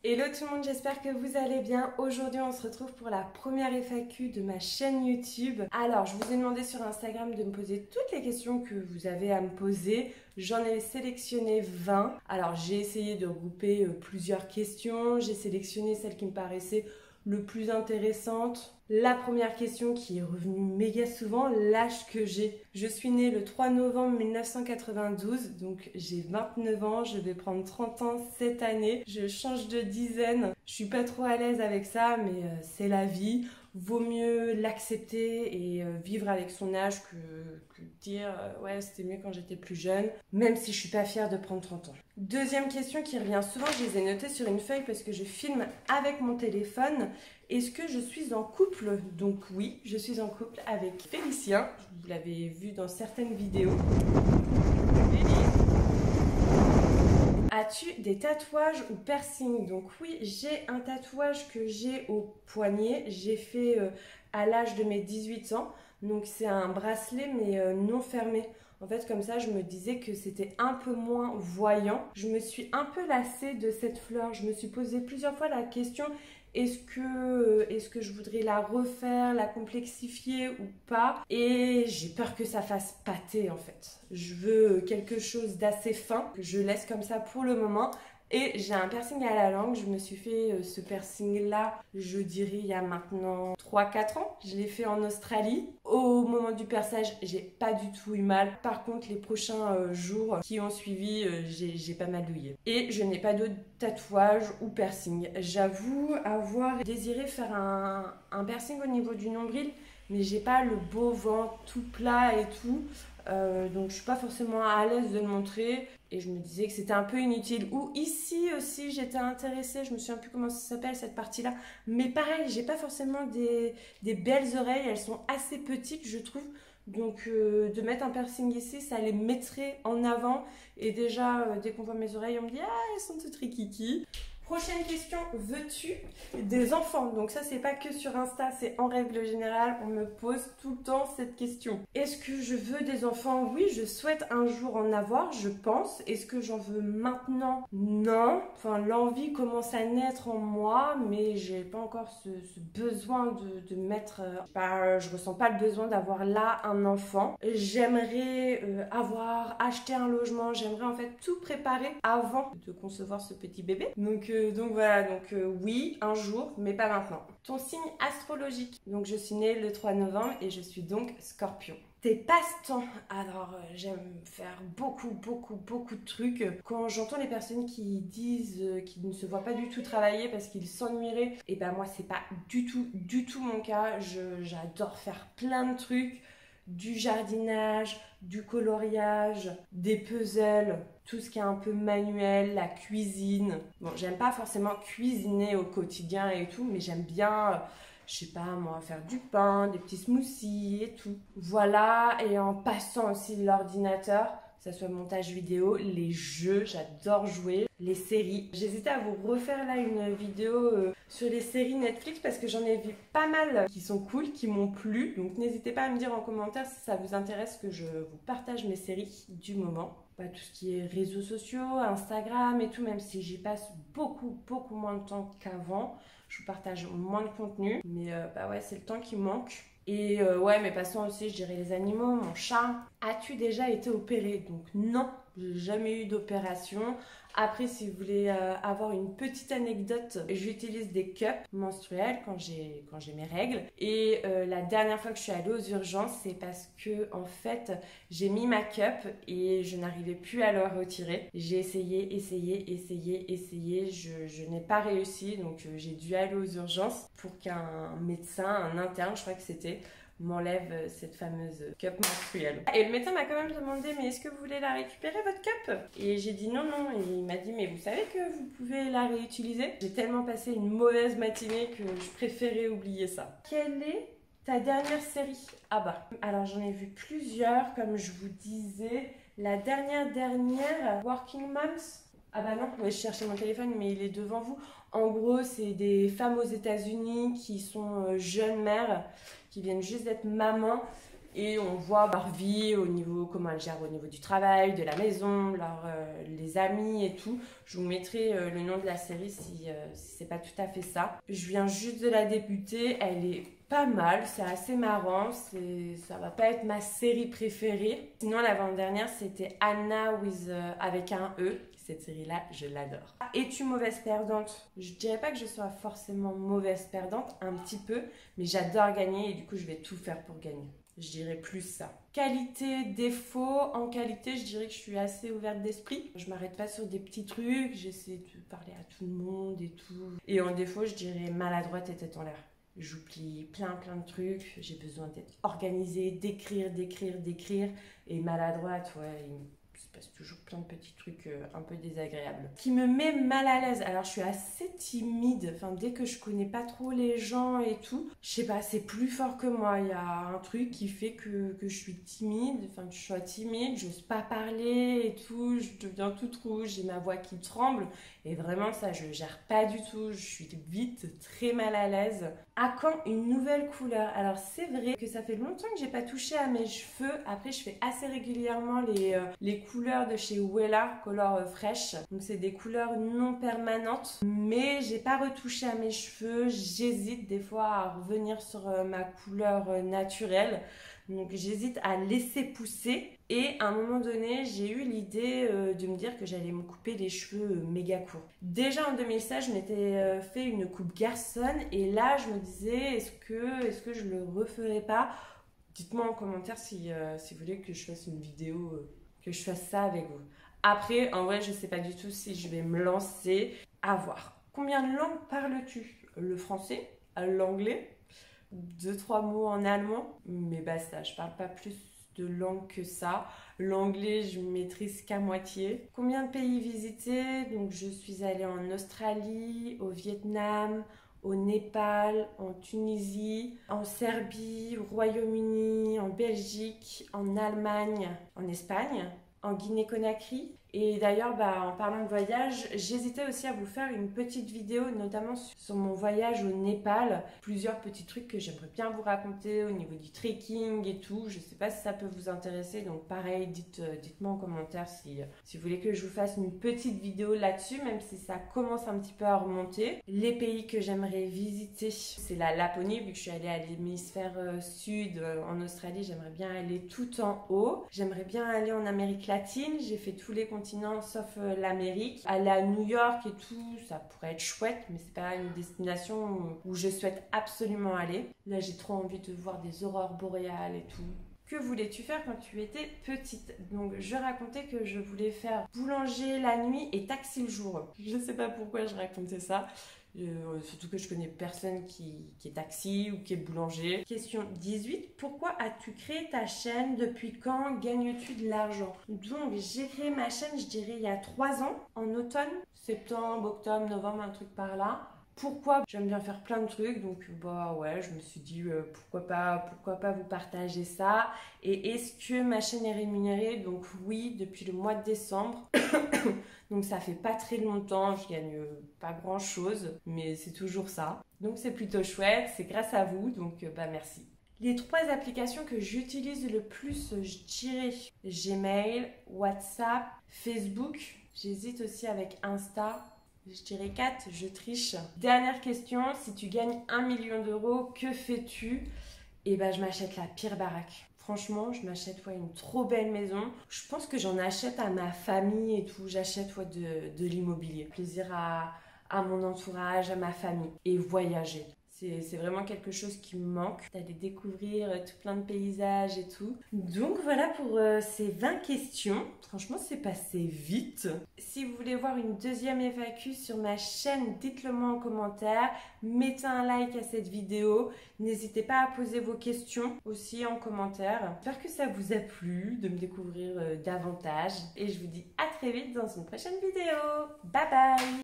Hello tout le monde, j'espère que vous allez bien. Aujourd'hui on se retrouve pour la première FAQ de ma chaîne YouTube. Alors je vous ai demandé sur Instagram de me poser toutes les questions que vous avez à me poser. J'en ai sélectionné 20. Alors j'ai essayé de regrouper plusieurs questions. J'ai sélectionné celles qui me paraissaient le plus intéressantes. La première question qui est revenue méga souvent, l'âge que j'ai. Je suis née le 3 novembre 1992, donc j'ai 29 ans, je vais prendre 30 ans cette année. Je change de dizaine, je suis pas trop à l'aise avec ça, mais c'est la vie. Vaut mieux l'accepter et vivre avec son âge que dire ouais c'était mieux quand j'étais plus jeune, même si je suis pas fière de prendre 30 ans. Deuxième question qui revient souvent, je les ai notées sur une feuille parce que je filme avec mon téléphone. Est-ce que je suis en couple? Donc oui, je suis en couple avec Félicien, vous l'avez vu dans certaines vidéos. As-tu des tatouages ou piercings? Donc oui, j'ai un tatouage que j'ai au poignet. J'ai fait à l'âge de mes 18 ans. Donc c'est un bracelet mais non fermé. En fait, comme ça, je me disais que c'était un peu moins voyant. Je me suis un peu lassée de cette fleur. Je me suis posé plusieurs fois la question, est-ce que je voudrais la refaire, la complexifier ou pas? Et j'ai peur que ça fasse pâter en fait. Je veux quelque chose d'assez fin, que je laisse comme ça pour le moment. Et j'ai un piercing à la langue, je me suis fait ce piercing là, je dirais il y a maintenant 3-4 ans. Je l'ai fait en Australie. Au moment du perçage, j'ai pas du tout eu mal. Par contre, les prochains jours qui ont suivi, j'ai pas mal douillé. Et je n'ai pas d'autres tatouages ou piercing. J'avoue avoir désiré faire un piercing au niveau du nombril, mais j'ai pas le beau ventre tout plat et tout. Donc je suis pas forcément à l'aise de le montrer et je me disais que c'était un peu inutile. Ou ici aussi j'étais intéressée, je me souviens plus comment ça s'appelle cette partie là, mais pareil j'ai pas forcément des belles oreilles, elles sont assez petites je trouve, donc de mettre un piercing ici ça les mettrait en avant et déjà dès qu'on voit mes oreilles on me dit ah elles sont toutes rikiki. Prochaine question, veux-tu des enfants? Donc ça c'est pas que sur Insta, c'est en règle générale, on me pose tout le temps cette question. Est-ce que je veux des enfants? Oui, je souhaite un jour en avoir, je pense. Est-ce que j'en veux maintenant? Non. Enfin, l'envie commence à naître en moi, mais j'ai pas encore ce besoin de mettre... je ressens pas le besoin d'avoir là un enfant. J'aimerais avoir acheté un logement, j'aimerais en fait tout préparer avant de concevoir ce petit bébé. Donc voilà, oui, un jour, mais pas maintenant. Ton signe astrologique. Donc je suis née le 3 novembre et je suis donc Scorpion. Tes passe-temps. Alors j'aime faire beaucoup de trucs. Quand j'entends les personnes qui disent qu'ils ne se voient pas du tout travailler parce qu'ils s'ennuieraient, et ben moi c'est pas du tout mon cas. J'adore faire plein de trucs. Du jardinage, du coloriage, des puzzles, tout ce qui est un peu manuel, la cuisine. Bon, j'aime pas forcément cuisiner au quotidien et tout, mais j'aime bien, je sais pas moi, faire du pain, des petits smoothies et tout. Voilà, et en passant aussi l'ordinateur, que ce soit montage vidéo, les jeux, j'adore jouer, les séries. J'hésitais à vous refaire là une vidéo sur les séries Netflix parce que j'en ai vu pas mal qui sont cool, qui m'ont plu. Donc n'hésitez pas à me dire en commentaire si ça vous intéresse que je vous partage mes séries du moment. Pas tout ce qui est réseaux sociaux, Instagram et tout, même si j'y passe beaucoup moins de temps qu'avant. Je vous partage moins de contenu, mais ouais, c'est le temps qui manque. Et ouais, mais passons aussi, je dirais les animaux, mon chat. As-tu déjà été opérée? Donc non, j'ai jamais eu d'opération. Après, si vous voulez avoir une petite anecdote, j'utilise des cups menstruels quand j'ai mes règles. Et la dernière fois que je suis allée aux urgences, c'est parce que en fait, j'ai mis ma cup et je n'arrivais plus à le retirer. J'ai essayé, je n'ai pas réussi, donc j'ai dû aller aux urgences pour qu'un médecin, un interne, je crois que c'était, m'enlève cette fameuse cup menstruelle. Et le médecin m'a quand même demandé mais est-ce que vous voulez la récupérer votre cup? Et j'ai dit non et il m'a dit mais vous savez que vous pouvez la réutiliser? J'ai tellement passé une mauvaise matinée que je préférais oublier ça. Quelle est ta dernière série? Ah bah alors j'en ai vu plusieurs comme je vous disais. La dernière Working Moms. Ah bah non, ouais, je cherchais mon téléphone mais il est devant vous. En gros, c'est des femmes aux États-Unis qui sont jeunes mères, qui viennent juste d'être maman et on voit leur vie au niveau, comment elles gèrent au niveau du travail, de la maison, les amis et tout. Je vous mettrai le nom de la série si c'est pas tout à fait ça. Je viens juste de la débuter, elle est pas mal, c'est assez marrant, ça va pas être ma série préférée. Sinon l'avant-dernière c'était Anna avec un E. Cette série-là, je l'adore. Es-tu mauvaise perdante? Je dirais pas que je sois forcément mauvaise perdante, un petit peu, mais j'adore gagner et du coup je vais tout faire pour gagner. Je dirais plus ça. Qualité, défaut. En qualité, je dirais que je suis assez ouverte d'esprit. Je m'arrête pas sur des petits trucs, j'essaie de parler à tout le monde et tout. Et en défaut, je dirais maladroite et tête en l'air. J'oublie plein de trucs, j'ai besoin d'être organisée, d'écrire. Et maladroite, ouais, il se passe toujours plein de petits trucs un peu désagréables. Ce qui me met mal à l'aise, alors je suis assez timide, enfin dès que je connais pas trop les gens et tout, je sais pas, c'est plus fort que moi. Il y a un truc qui fait que je suis timide, enfin que je sois timide, j'ose pas parler et tout, je deviens toute rouge, j'ai ma voix qui tremble. Et vraiment ça, je gère pas du tout, je suis vite très mal à l'aise. À quand une nouvelle couleur? Alors c'est vrai que ça fait longtemps que j'ai pas touché à mes cheveux. Après je fais assez régulièrement les couleurs de chez Wella, Color Fresh. Donc c'est des couleurs non permanentes. Mais j'ai pas retouché à mes cheveux. J'hésite des fois à revenir sur ma couleur naturelle. Donc j'hésite à laisser pousser. Et à un moment donné, j'ai eu l'idée de me dire que j'allais me couper les cheveux méga courts. Déjà en 2016, je m'étais fait une coupe garçonne. Et là, je me disais, est-ce que je le referais pas? Dites-moi en commentaire si vous voulez que je fasse une vidéo, que je fasse ça avec vous. Après, en vrai, je sais pas du tout si je vais me lancer. À voir. Combien de langues parles-tu? Le français, l'anglais, 2-3 mots en allemand, mais basta, je parle pas plus de langue que ça. L'anglais, je maîtrise qu'à moitié. Combien de pays visités? Donc, je suis allée en Australie, au Vietnam, au Népal, en Tunisie, en Serbie, au Royaume-Uni, en Belgique, en Allemagne, en Espagne, en Guinée-Conakry. Et d'ailleurs, en parlant de voyage, j'hésitais aussi à vous faire une petite vidéo, notamment sur mon voyage au Népal. Plusieurs petits trucs que j'aimerais bien vous raconter au niveau du trekking et tout. Je ne sais pas si ça peut vous intéresser, donc pareil, dites-moi en commentaire si vous voulez que je vous fasse une petite vidéo là-dessus, même si ça commence un petit peu à remonter. Les pays que j'aimerais visiter, c'est la Laponie, vu que je suis allée à l'hémisphère sud, en Australie, j'aimerais bien aller tout en haut. J'aimerais bien aller en Amérique latine, j'ai fait tous les continents sauf l'Amérique. Aller à New York et tout, ça pourrait être chouette, mais c'est pas une destination où je souhaite absolument aller. Là, j'ai trop envie de voir des aurores boréales et tout. Que voulais-tu faire quand tu étais petite? Donc, je racontais que je voulais faire boulanger la nuit et taxi le jour. Je sais pas pourquoi je racontais ça. Surtout que je connais personne qui est taxi ou qui est boulanger. Question 18. Pourquoi as-tu créé ta chaîne? Depuis quand gagnes-tu de l'argent? Donc j'ai créé ma chaîne, je dirais, il y a 3 ans, en automne, septembre, octobre, novembre, un truc par là. Pourquoi? J'aime bien faire plein de trucs, donc ouais, je me suis dit pourquoi pas vous partager ça. Et est-ce que ma chaîne est rémunérée? Donc oui, depuis le mois de décembre. Donc ça fait pas très longtemps, je gagne pas grand chose, mais c'est toujours ça. Donc c'est plutôt chouette, c'est grâce à vous, donc merci. Les 3 applications que j'utilise le plus, je dirais Gmail, WhatsApp, Facebook. J'hésite aussi avec Insta. Je dirais 4, je triche. Dernière question, si tu gagnes 1 million d'euros, que fais-tu? Eh ben, je m'achète la pire baraque. Franchement, je m'achète une trop belle maison. Je pense que j'en achète à ma famille et tout. J'achète de l'immobilier. Plaisir à mon entourage, à ma famille. Et voyager. C'est vraiment quelque chose qui me manque, d'aller découvrir tout plein de paysages et tout. Donc voilà pour ces 20 questions. Franchement, c'est passé vite. Si vous voulez voir une deuxième FAQ sur ma chaîne, dites-le moi en commentaire. Mettez un like à cette vidéo. N'hésitez pas à poser vos questions aussi en commentaire. J'espère que ça vous a plu de me découvrir davantage. Et je vous dis à très vite dans une prochaine vidéo. Bye bye!